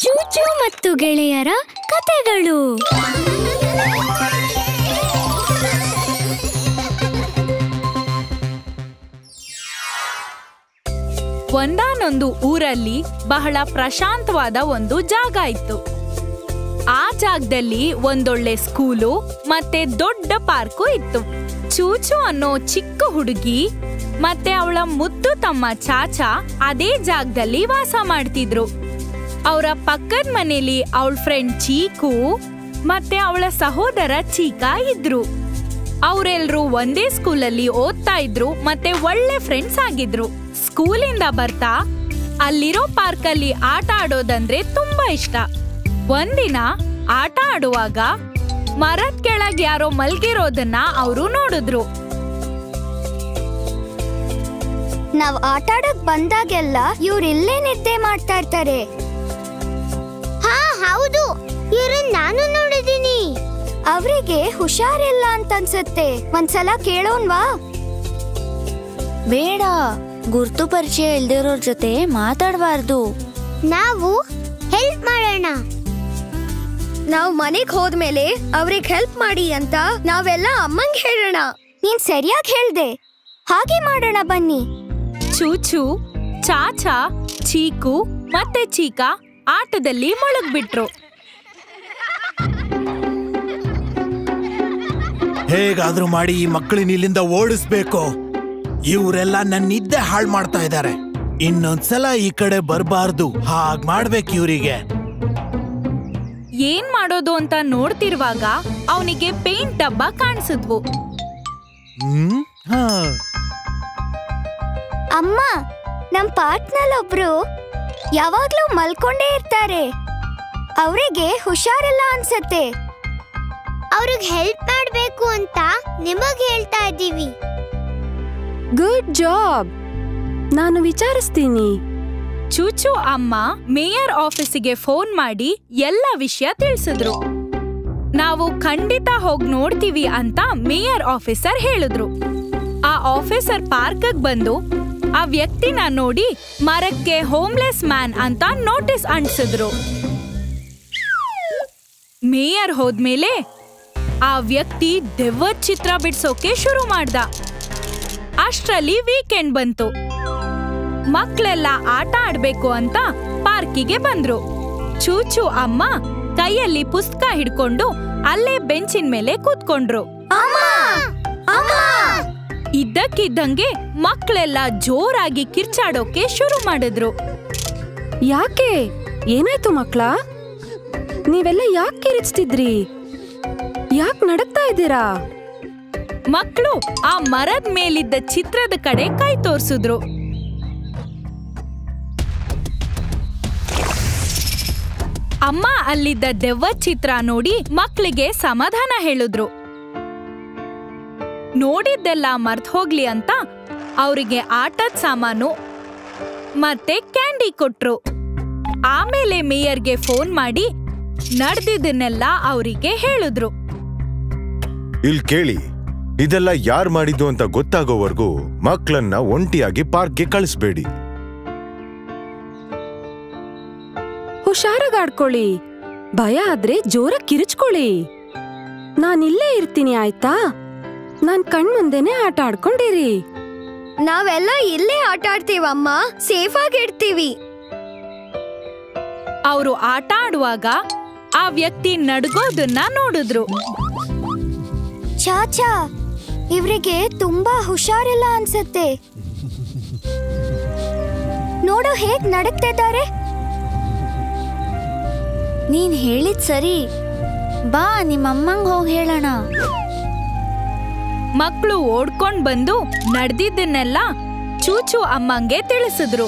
ಚೂಚು ಮತ್ತು ಗೆಳೆಯರ ಕತೆಗಳು. ಒಂದಾನೊಂದು ಊರಲ್ಲಿ ಬಹಳ ಪ್ರಶಾಂತವಾದ ಒಂದು ಜಾಗ ಇತ್ತು. ಆ ಜಾಗದಲ್ಲಿ ಒಂದೊಳ್ಳೆ ಸ್ಕೂಲು ಮತ್ತೆ ದೊಡ್ಡ ಪಾರ್ಕು ಇತ್ತು. ಚೂಚು ಅನ್ನೋ ಚಿಕ್ಕ ಹುಡುಗಿ ಮತ್ತೆ ಅವಳ ಮುದ್ದು ತಮ್ಮ ಚಾಚಾ ಅದೇ ಜಾಗದಲ್ಲಿ ವಾಸ ಮಾಡ್ತಿದ್ರು. ಅವರ ಪಕ್ಕದ ಮನೆಯಲ್ಲಿ ಅವಳ ಫ್ರೆಂಡ್ ಚೀಕು ಮತ್ತೆ ಅವಳ ಸಹೋದರ ಚೀಕಾ ಇದ್ರು. ಅವರೆಲ್ಲರೂ ಒಂದೇ ಸ್ಕೂಲಲ್ಲಿ ಓದ್ತಾ ಇದ್ರು ಮತ್ತೆ ಒಳ್ಳೆ ಫ್ರೆಂಡ್ಸ್ ಆಗಿದ್ರು. ಸ್ಕೂಲಿಂದ ಬರ್ತಾ ಅಲ್ಲಿರೋ ಪಾರ್ಕಲ್ಲಿ ಆಟ ಆಡೋದಂದ್ರೆ ತುಂಬಾ ಇಷ್ಟ. ಒಂದಿನ ಆಟ ಆಡುವಾಗ ಮರದ ಕೆಳಗೆ ಯಾರೋ ಮಲ್ಗಿರೋದನ್ನ ಅವರು ನೋಡಿದ್ರು. ನಾವ್ ಆಟ ಆಡಕ್ ಬಂದಾಗೆಲ್ಲ ಇವ್ರಿಲ್ಲೇ ನಿದ್ದೆ ಮಾಡ್ತಾ ಇರ್ತಾರೆ. ಹಾ ಹೌದು, ಇವ್ರನ್ನ ನಾನು ನೋಡಿದೀನಿ. ಅವ್ರಿಗೆ ಹುಷಾರಿಲ್ಲ ಅಂತ ಅನ್ಸತ್ತೆ. ಒಂದ್ಸಲ ಕೇಳೋನ್ವಾ? ಬೇಡ, ಗುರ್ತು ಪರಿಚಯ ಇಲ್ದಿರೋರ್ ಜೊತೆ ಮಾತಾಡಬಾರ್ದು. ನಾವು ಹೆಲ್ಪ್ ಮಾಡೋಣ. ನಾವ್ ಮನೆಗ್ ಹೋದ್ಮೇಲೆ ಅವ್ರಿಗೆ ಹೆಲ್ಪ್ ಮಾಡಿ ಅಂತ ನಾವೆಲ್ಲ ಅಮ್ಮಂಗ್ ಹೇಳೋಣ. ನೀನ್ ಸರಿಯಾಗಿ ಹೇಳ್ದೆ, ಹಾಗೆ ಮಾಡೋಣ ಬನ್ನಿ. ಚೂಚು, ಚಾಚಾ, ಚೀಕು ಮತ್ತೆ ಚೀಕಾ ಆಟದಲ್ಲಿ ಮುಳುಗ್ಬಿಟ್ರು. ಹೇಗಾದ್ರೂ ಮಾಡಿ ಈ ಮಕ್ಕಳನ್ನ ಇಲ್ಲಿಂದ ಓಡಿಸ್ಬೇಕು. ಇವರೆಲ್ಲ ನನ್ನ ನಿದ್ದೆ ಹಾಳು ಮಾಡ್ತಾ ಇದ್ದಾರೆ. ಇನ್ನೊಂದ್ಸಲ ಈ ಕಡೆ ಬರಬಾರ್ದು. ಹಾಗ್ ಮಾಡ್ಬೇಕು ಇವರಿಗೆ. ಏನ್ ಮಾಡೋದು ಅಂತ ನೋಡ್ತಿರುವಾಗ ಅವನಿಗೆ ಪೇಂಟ್ ಡಬ್ಬ ಕಾಣಿಸಿದ್ವು. ಅಮ್ಮ, ನಮ್ ಪಾರ್ಕ್ನಲ್ಲಿ ಒಬ್ರು ಯಾವಾಗ್ಲೂ ಮಲ್ಕೊಂಡೇ ಇರ್ತಾರೆ. ಅವರಿಗೆ ಹುಷಾರಿಲ್ಲ ಅನ್ಸತ್ತೆ. ಅವ್ರಿಗೆ ಹೆಲ್ಪ್ ಮಾಡ್ಬೇಕು ಅಂತ ನಿಮಗ್ ಹೇಳ್ತಾ ಇದ್ದೀವಿ. ಗುಡ್ ಜಾಬ್, ನಾನು ವಿಚಾರಿಸ್ತೀನಿ. ಚೂಚು ಅಮ್ಮ ಮೇಯರ್ ಆಫೀಸಿಗೆ ಫೋನ್ ಮಾಡಿ ಎಲ್ಲ ವಿಷಯ ತಿಳಿಸಿದ್ರು. ನಾವು ಖಂಡಿತ ಹೋಗಿ ನೋಡ್ತೀವಿ ಅಂತ ಮೇಯರ್ ಆಫೀಸರ್ ಹೇಳಿದ್ರು. ಆ ಆಫೀಸರ್ ಪಾರ್ಕ್ಗೆ ಬಂದು ಆ ವ್ಯಕ್ತಿನ ನೋಡಿ ಮರಕ್ಕೆ ಹೋಮ್ಲೆಸ್ ಮ್ಯಾನ್ ಅಂತ ನೋಟಿಸ್ ಅಂಟಿಸಿದ್ರು. ಮೇಯರ್ ಹೋದ್ಮೇಲೆ ಆ ವ್ಯಕ್ತಿ ದೆವ್ವದ ಚಿತ್ರ ಬಿಡ್ಸೋಕೆ ಶುರು ಮಾಡ್ದ. ಅಷ್ಟರಲ್ಲಿ ವೀಕೆಂಡ್ ಬಂತು. ಮಕ್ಕಳೆಲ್ಲ ಆಟ ಆಡ್ಬೇಕು ಅಂತ ಪಾರ್ಕಿಗೆ ಬಂದ್ರು. ಚೂಚು ಅಮ್ಮ ಕೈಯಲ್ಲಿ ಪುಸ್ತಕ ಹಿಡ್ಕೊಂಡು ಅಲ್ಲೇ ಬೆಂಚಿನ ಮೇಲೆ ಕೂತ್ಕೊಂಡ್ರು. ಇದ್ದಕ್ಕಿದ್ದಂಗೆ ಮಕ್ಕಳೆಲ್ಲ ಜೋರಾಗಿ ಕಿರ್ಚಾಡೋಕೆ ಶುರು ಮಾಡಿದ್ರು. ಯಾಕೆ? ಏನಾಯ್ತು ಮಕ್ಳ? ನೀವೆಲ್ಲ ಯಾಕೆ ಕಿರಿಚ್ತಿದ್ರಿ? ಯಾಕೆ ನಡಕ್ತಾ ಇದ್ದೀರಾ? ಮಕ್ಕಳು ಆ ಮರದ ಮೇಲಿದ್ದ ಚಿತ್ರದ ಕಡೆ ಕೈ ತೋರ್ಸಿದ್ರು. ಅಮ್ಮ ಅಲ್ಲಿದ್ದ ದೆವ್ವದ ಚಿತ್ರ ನೋಡಿ ಮಕ್ಕಳಿಗೆ ಸಮಾಧಾನ ಹೇಳಿದ್ರು. ನೋಡಿದ್ದೆಲ್ಲ ಮರ್ತ್ ಹೋಗ್ಲಿ ಅಂತ ಅವರಿಗೆ ಆಟದ ಸಾಮಾನು ಮತ್ತೆ ಕ್ಯಾಂಡಿ ಕೊಟ್ರು. ಆಮೇಲೆ ಮೇಯರ್ಗೆ ಫೋನ್ ಮಾಡಿ ನಡೆದಿದ್ದನ್ನೆಲ್ಲ ಅವರಿಗೆ ಹೇಳಿದ್ರು. ಇಲ್ ಕೇಳಿ, ಇದೆಲ್ಲ ಯಾರ್ ಮಾಡಿದ್ದು ಅಂತ ಗೊತ್ತಾಗೋವರೆಗೂ ಮಕ್ಕಳನ್ನ ಒಂಟಿಯಾಗಿ ಪಾರ್ಕ್ಗೆ ಕಳಿಸ್ಬೇಡಿ. ಹುಷಾರಾಗಿ ಆಡ್ಕೊಳ್ಳಿ. ಭಯ ಆದ್ರೆ ಜೋರ ಕಿರಿಚ್ಕೊಳ್ಳಿ. ನಾನಿಲ್ಲೇ ಇರ್ತೀನಿ, ಆಯ್ತಾ? ನಾನ್ ಕಣ್ಮುಂದೆನೆ ಆಟ ಆಡ್ಕೊಂಡಿರಿ. ನಾವೆಲ್ಲ ಇಲ್ಲೇ ಆಟ ಆಡ್ತೀವಮ್ಮ, ಸೇಫ್ ಆಗಿ ಇರ್ತೀವಿ. ಅವರು ಆಟ ಆಡುವಾಗ ಆ ವ್ಯಕ್ತಿ ನಡ್ಗೋದನ್ನ ನೋಡಿದ್ರು. ಚಾಚಾ, ಇವ್ರಿಗೆ ತುಂಬಾ ಹುಷಾರಿಲ್ಲ ಅನ್ಸತ್ತೆ. ನೋಡು ಹೇಗ್ ನಡಕ್ತಿದ್ದಾರೆ. ನೀನ್ ಹೇಳಿದ್ ಸರಿ. ಬಾ, ನಿಮ್ಮಮ್ಮಂಗ್ ಹೋಗಿ ಹೇಳೋಣ. ಮಕ್ಕಳು ಓಡ್ಕೊಂಡ್ ಬಂದು ನಡೆದಿದ್ದನ್ನೆಲ್ಲ ಚೂಚು ಅಮ್ಮಂಗೆ ತಿಳಿಸಿದ್ರು.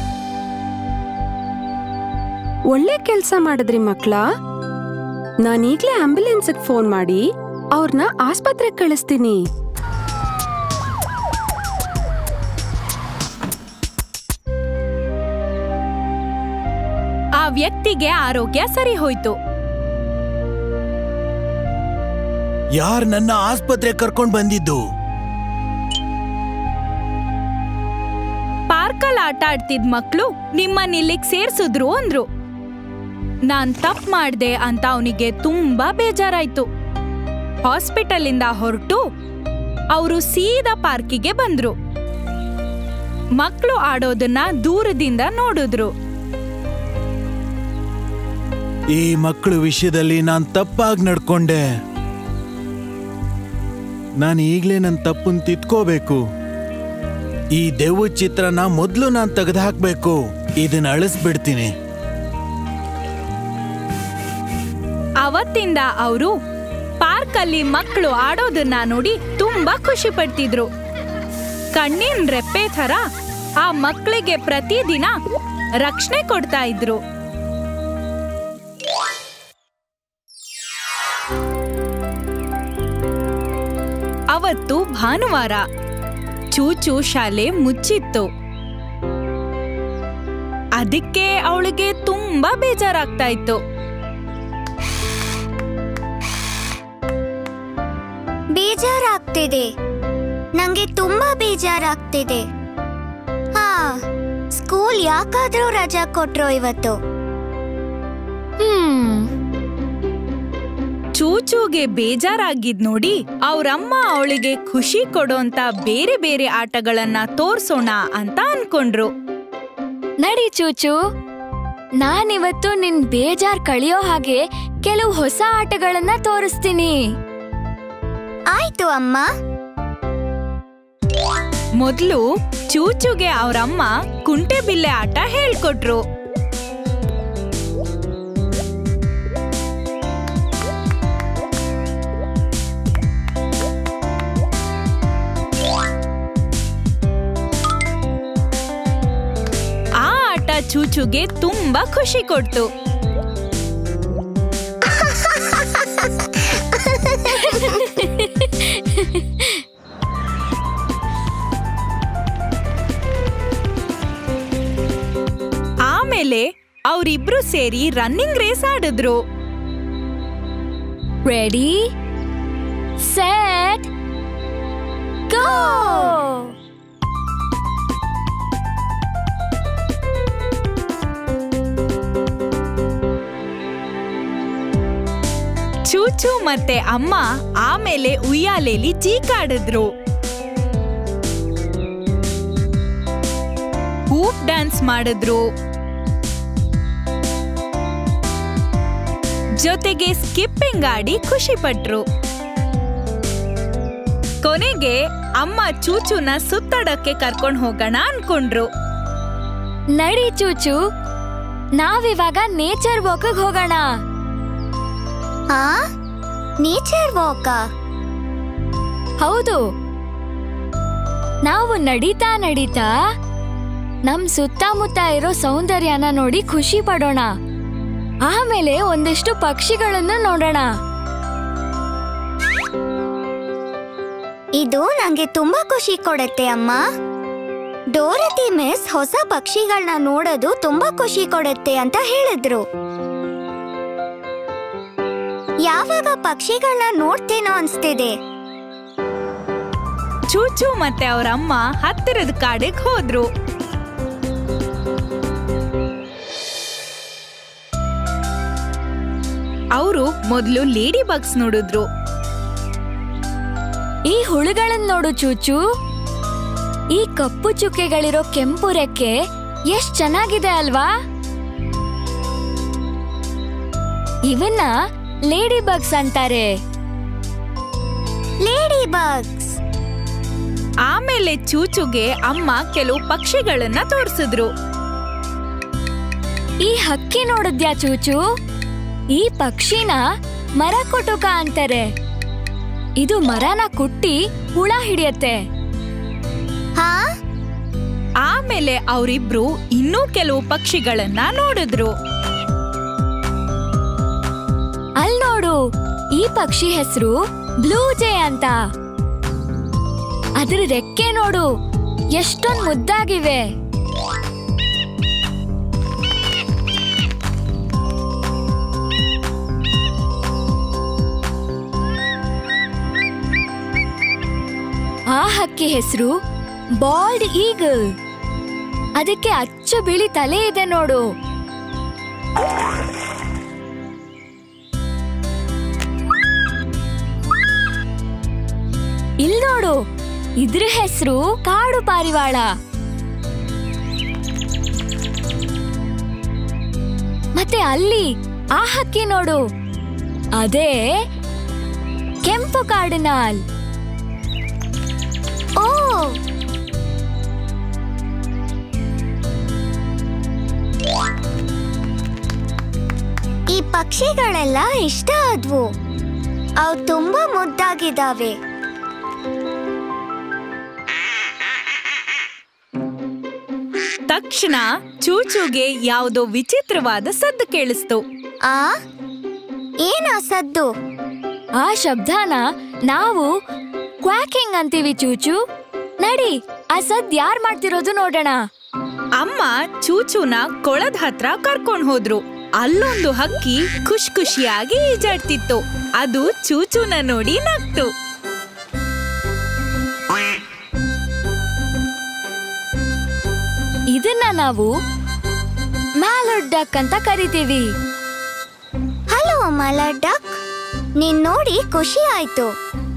ಒಳ್ಳೆ ಕೆಲ್ಸ ಮಾಡಿದ್ರಿ ಮಕ್ಳ. ನಾನೀಗ್ಲೇ ಆಂಬ್ಯುಲೆನ್ಸ್ಗೆ ಫೋನ್ ಮಾಡಿ ಅವ್ರನ್ನ ಆಸ್ಪತ್ರೆಗೆ ಕಳಿಸ್ತೀನಿ. ಆ ವ್ಯಕ್ತಿಗೆ ಆರೋಗ್ಯ ಸರಿ ಹೋಯ್ತು. ಯಾರ್ ನನ್ನ ಆಸ್ಪತ್ರೆ ಕರ್ಕೊಂಡ್ ಬಂದಿದ್ದು? ಪಾರ್ಕಲ್ ಆಟ ಆಡ್ತಿದ್ ಮಕ್ಳು ನಿಮ್ಮನ್ನ ಇಲ್ಲಿಗ್ ಸೇರ್ಸಿದ್ರು ಅಂದ್ರು. ನಾನ್ ತಪ್ಪು ಮಾಡ್ದೆ ಅಂತ ಅವನಿಗೆ ತುಂಬಾ ಬೇಜಾರಾಯ್ತು. ಹಾಸ್ಪಿಟಲಿಂದ ಹೊರಟು ಅವರು ಸೀದಾ ಪಾರ್ಕಿಗೆ ಬಂದ್ರು. ಮಕ್ಕಳು ಆಡೋದನ್ನ ದೂರದಿಂದ ನೋಡಿದ್ರು. ಈ ಮಕ್ಕಳ ವಿಷಯದಲ್ಲಿ ನಾನ್ ತಪ್ಪಾಗಿ ನಡ್ಕೊಂಡೆ. ನಾನು ಈಗ್ಲೇ ನನ್ನ ತಪ್ಪನ್ ತಿದ್ಕೋಬೇಕು. ಈ ದೆವ್ವ ಚಿತ್ರನ ಮೊದ್ಲು ನಾನ್ ತೆಗೆದು ಹಾಕ್ಬೇಕು. ಇದನ್ನ ಅಳಿಸ್ಬಿಡ್ತೀನಿ. ಅವತ್ತಿಂದ ಅವರು ಪಾರ್ಕ್ ಅಲ್ಲಿ ಮಕ್ಕಳು ಆಡೋದನ್ನ ನೋಡಿ ತುಂಬಾ ಖುಷಿ ಪಡ್ತಿದ್ರು. ಕಣ್ಣಿನ ರೆಪ್ಪೆ ಥರ ಆ ಮಕ್ಕಳಿಗೆ ಪ್ರತಿದಿನ ರಕ್ಷಣೆ ಕೊಡ್ತಾ ಇದ್ರು. ಅವತ್ತು ಭಾನುವಾರ. ಚೂಚು ಶಾಲೆ ಮುಚ್ಚಿತ್ತು. ಅದಕ್ಕೆ ಅವಳಿಗೆ ತುಂಬಾ ಬೇಜಾರಾಗ್ತಾ ಇತ್ತು. ಬೇಜಾರಾಗ್ತಿದೆ, ನಂಗೆ ತುಂಬಾ ಬೇಜಾರಾಗ್ತಿದೆ. ಹಾ, ಸ್ಕೂಲ್ ಯಾಕಾದ್ರೂ ರಜಾ ಕೊಟ್ರು ಇವತ್ತು? ಚೂಚುಗೆ ಬೇಜಾರಾಗಿದ್ ನೋಡಿ ಅವ್ರಮ್ಮ ಅವಳಿಗೆ ಖುಷಿ ಕೊಡೋಂತ ಬೇರೆ ಬೇರೆ ಆಟಗಳನ್ನ ತೋರ್ಸೋಣ ಅಂತ ಅನ್ಕೊಂಡ್ರು. ನಡಿ ಚೂಚು, ನಾನಿವತ್ತು ನಿನ್ ಬೇಜಾರ್ ಕಳಿಯೋ ಹಾಗೆ ಕೆಲವು ಹೊಸ ಆಟಗಳನ್ನ ತೋರಿಸ್ತೀನಿ. ಆಯ್ತು ಅಮ್ಮ. ಮೊದ್ಲು ಚೂಚುಗೆ ಅವ್ರಮ್ಮ ಕುಂಟೆಬಿಲ್ಲೆ ಆಟ ಹೇಳ್ಕೊಟ್ರು. ಆ ಆಟ ಚೂಚುಗೆ ತುಂಬಾ ಖುಷಿ ಕೊಡ್ತು. ಆಮೇಲೆ ಅವರಿಬ್ರು ಸೇರಿ ರನ್ನಿಂಗ್ ರೇಸ್ ಆಡಿದ್ರು. Ready, set, go! ಚೂಚು ಮತ್ತೆ ಅಮ್ಮ ಆಮೇಲೆ ಉಯ್ಯಾಲೆಲಿ ಜೀಕಾಡಿದ್ರು. ಹೂಪ್ ಡ್ಯಾನ್ಸ್ ಮಾಡಿದ್ರು. ಜೊತೆಗೆ ಸ್ಕಿಪ್ಪಿಂಗ್ ಆಡಿ ಖುಷಿ ಪಟ್ರು. ಕೊನೆಗೆ ಅಮ್ಮ ಚೂಚುನ ಸುತ್ತಾಡಕ್ಕೆ ಕರ್ಕೊಂಡು ಹೋಗೋಣ ಅನ್ಕೊಂಡ್ರು. ನಡಿ ಚೂಚು, ನಾವಿವಾಗ ನೇಚರ್ ವಾಕ್ ಹೋಗೋಣ. ಹಾ, ನೇಚರ್ ವಾಕ? ಹೌದು, ನಾವು ನಡೀತಾ ನಡೀತಾ ನಮ್ ಸುತ್ತಮುತ್ತ ಇರೋ ಸೌಂದರ್ಯನ ನೋಡಿ ಖುಷಿ ಪಡೋಣ. ಆಮೇಲೆ ಒಂದಿಷ್ಟು ಪಕ್ಷಿಗಳನ್ನು ನೋಡೋಣ. ಇದು ನಂಗೆ ತುಂಬಾ ಖುಷಿ ಕೊಡುತ್ತೆ ಅಮ್ಮ. ಡೋರತಿ ಮಿಸ್ ಹೊಸ ಪಕ್ಷಿಗಳನ್ನ ನೋಡೋದು ತುಂಬಾ ಖುಷಿ ಕೊಡುತ್ತೆ ಅಂತ ಹೇಳಿದ್ರು. ಯಾವಾಗ ಪಕ್ಷಿಗಳನ್ನ ನೋಡ್ತೇನೋ ಅನ್ಸ್ತಿದೆ. ಚೂಚು ಮತ್ತೆ ಅವರಮ್ಮ ಹತ್ತಿರದ ಕಾಡಿಗೆ ಹೋದ್ರು. ಅವರು ಮೊದಲು ಲೇಡಿ ಬಗ್ಸ್ ನೋಡಿದ್ರು. ಈ ಹುಳುಗಳನ್ನ ನೋಡು ಚೂಚು, ಈ ಕಪ್ಪು ಚುಕ್ಕೆಗಳಿರೋ ಕೆಂಪು ರೆಕ್ಕೆ ಎಷ್ಟ್ ಚೆನ್ನಾಗಿದೆ ಅಲ್ವಾ? ಇವನ್ನ ಲೇಡಿ ಬಗ್ಸ್ ಅಂತಾರೆ. Lady bugs. ಆಮೇಲೆ ಚೂಚುಗೆ ಅಮ್ಮ ಕೆಲವು ಪಕ್ಷಿಗಳನ್ನ ತೋರಿಸಿದ್ರು. ಈ ಹಕ್ಕಿ ನೋಡಿದ್ಯಾ ಚೂಚು? ಈ ಪಕ್ಷಿನ ಮರ ಕೊಟುಕ ಅಂತಾರೆ. ಇದು ಮರನ ಕುಟ್ಟಿ ಹುಳ ಹಿಡಿಯತ್ತೆ. ಹಾ, ಆಮೇಲೆ ಅವರಿಬ್ರು ಇನ್ನೂ ಕೆಲವು ಪಕ್ಷಿಗಳನ್ನ ನೋಡಿದ್ರು. ಅಲ್ ನೋಡು, ಈ ಪಕ್ಷಿ ಹೆಸರು ಬ್ಲೂ ಜೇ ಅಂತ. ಅದ್ರ ರೆಕ್ಕೆ ನೋಡು, ಎಷ್ಟೊಂದ್ ಮುದ್ದಾಗಿವೆ. ಆ ಹಕ್ಕಿ ಹೆಸರು ಬಾಲ್ಡ್ ಈಗಲ್. ಅದಕ್ಕೆ ಅಚ್ಚ ಬಿಳಿ ತಲೆ ಇದೆ ನೋಡು. ಇದ್ರ ಹೆಸರು ಕಾಡು ಪಾರಿವಾಳ. ಮತ್ತೆ ಅಲ್ಲಿ ಆ ಹಕ್ಕಿ ನೋಡು, ಅದೇ ಕೆಂಪು ಕಾರ್ಡಿನಾಲ್. ಓ, ಈ ಪಕ್ಷಿಗಳೆಲ್ಲ ಇಷ್ಟ ಆದ್ವು. ಅವು ತುಂಬಾ ಮುದ್ದಾಗಿದ್ದಾವೆ. ತಕ್ಷಣ ಚೂಚುಗೆ ಯಾವುದೋ ವಿಚಿತ್ರವಾದ ಸದ್ದು ಕೇಳಿಸ್ತು. ಏನ ಸದ್ದು? ಆ ಶಬ್ದನ ನಾವು ಕ್ವಾಕಿಂಗ್ ಅಂತೀವಿ ಚೂಚು. ನಡಿ, ಆ ಸದ್ ಯಾರ್ ಮಾಡ್ತಿರೋದು ನೋಡೋಣ. ಅಮ್ಮ ಚೂಚುನ ಕೊಳದ ಹತ್ರ ಕರ್ಕೊಂಡ್ ಹೋದ್ರು. ಅಲ್ಲೊಂದು ಹಕ್ಕಿ ಖುಷಿಯಾಗಿ ಈಜಾಡ್ತಿತ್ತು. ಅದು ಚೂಚುನ ನೋಡಿ ನಕ್ತು. ಇದನ್ನ ನಾವು ಮ್ಯಾಲರ್ಡ್ ಡಕ್ ಅಂತ ಕರಿತೀವಿ. ಹಲೋ ಮ್ಯಾಲರ್ಡ್ ಡಕ್, ನೀನ್ ನೋಡಿ ಖುಷಿ ಆಯ್ತು.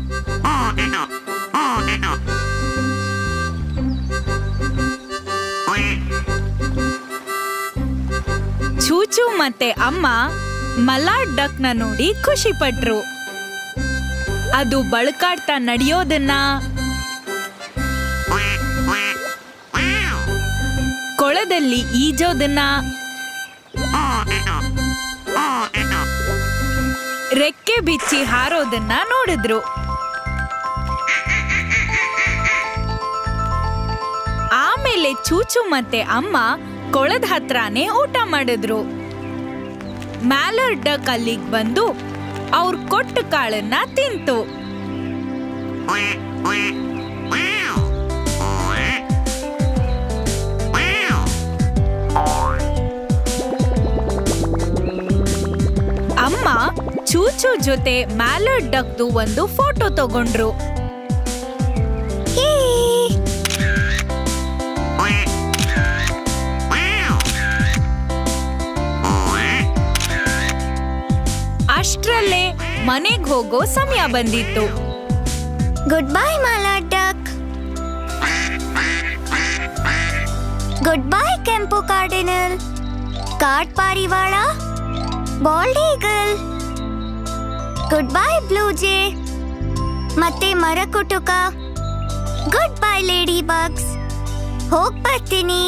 ಚೂಚು ಮತ್ತೆ ಅಮ್ಮ ಮಲಾಡ್ ಡಕ್ ನ ನೋಡಿ ಖುಷಿ ಪಟ್ರು. ಅದು ಬಳ್ಕಾಡ್ತಾ ನಡೆಯೋದನ್ನ, ಕೊಳದಲ್ಲಿ ಈಜೋದನ್ನ, ರೆಕ್ಕೆ ಬಿಚ್ಚಿ ಹಾರೋದನ್ನ ನೋಡಿದ್ರು. ಆಮೇಲೆ ಚೂಚು ಮತ್ತೆ ಅಮ್ಮ ಕೊಳದ ಹತ್ರನೇ ಊಟ ಮಾಡಿದ್ರು. ಮ್ಯಾಲರ್ಡ್ ಡಕ್ ಅಲ್ಲಿಗೆ ಬಂದು ಅವ್ರ ಕೊಟ್ಟ ಕಾಳನ್ನ ತಿಂತು. ಅಮ್ಮ ಚೂಚು ಜೊತೆ ಮ್ಯಾಲರ್ಡ್ ಡಕ್ದು ಒಂದು ಫೋಟೋ ತಗೊಂಡ್ರು. ಅಷ್ಟ್ರಲ್ಲೇ ಮನೆಗ್ ಹೋಗೋ ಸಮಯ ಬಂದಿತ್ತು. Good bye mallard duck. Good bye ಕೆಂಪು ಕಾರ್ಡಿನಲ್, ಕಾಡ್ ಪಾರಿವಾಳ, bald eagle. Good bye blue jay ಮತ್ತೆ ಮರಕುಟುಕ. Good bye lady bugs. ಹೋಗ್ ಬರ್ತೀನಿ.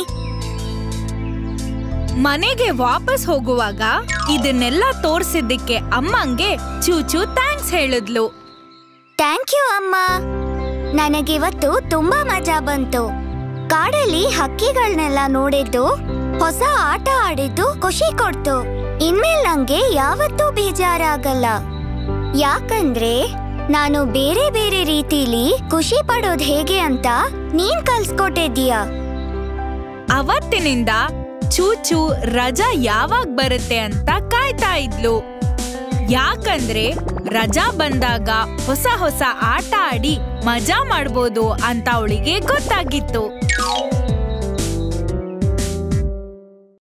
ಮನೆಗೆ ವಾಪಸ್ ಹೋಗುವಾಗ ಇದನ್ನೆಲ್ಲ ತೋರ್ಸಿದ್ದಕ್ಕೆ ಅಮ್ಮಂಗೆ ಚೂಚು ಥ್ಯಾಂಕ್ಸ್ ಹೇಳಿದ್ಲು. ಥ್ಯಾಂಕ್ ಯು ಅಮ್ಮ, ನನಗಿವತ್ತು ತುಂಬಾ ಮಜಾ ಬಂತು. ಕಾಡಲ್ಲಿ ಹಕ್ಕಿಗಳನ್ನೆಲ್ಲ ನೋಡಿದ್ದು, ಹೊಸ ಆಟ ಆಡಿದ್ದು ಖುಷಿ ಕೊಡ್ತು. ಇನ್ಮೇಲೆ ನಂಗೆ ಯಾವತ್ತೂ ಬೇಜಾರಾಗಲ್ಲ, ಯಾಕಂದ್ರೆ ನಾನು ಬೇರೆ ಬೇರೆ ರೀತಿಲಿ ಖುಷಿ ಪಡೋದ್ ಹೇಗೆ ಅಂತ ನೀನ್ ಕಲ್ಸ್ಕೊಟ್ಟಿದ್ದೀಯ. ಅವತ್ತಿನಿಂದ ಚೂಚು ರಜಾ ಯಾವಾಗ ಬರುತ್ತೆ ಅಂತ ಕಾಯ್ತಾ ಇದ್ಲು. ಯಾಕಂದ್ರೆ ರಜಾ ಬಂದಾಗ ಹೊಸ ಹೊಸ ಆಟ ಆಡಿ ಮಜಾ ಮಾಡ್ಬೋದು ಅಂತ ಅವಳಿಗೆ ಗೊತ್ತಾಗಿತ್ತು.